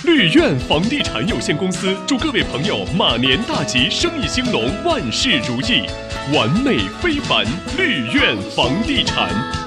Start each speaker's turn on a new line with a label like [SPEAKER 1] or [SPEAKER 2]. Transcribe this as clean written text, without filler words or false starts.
[SPEAKER 1] 绿苑房地产有限公司祝各位朋友马年大吉，生意兴隆，万事如意，完美非凡。绿苑房地产。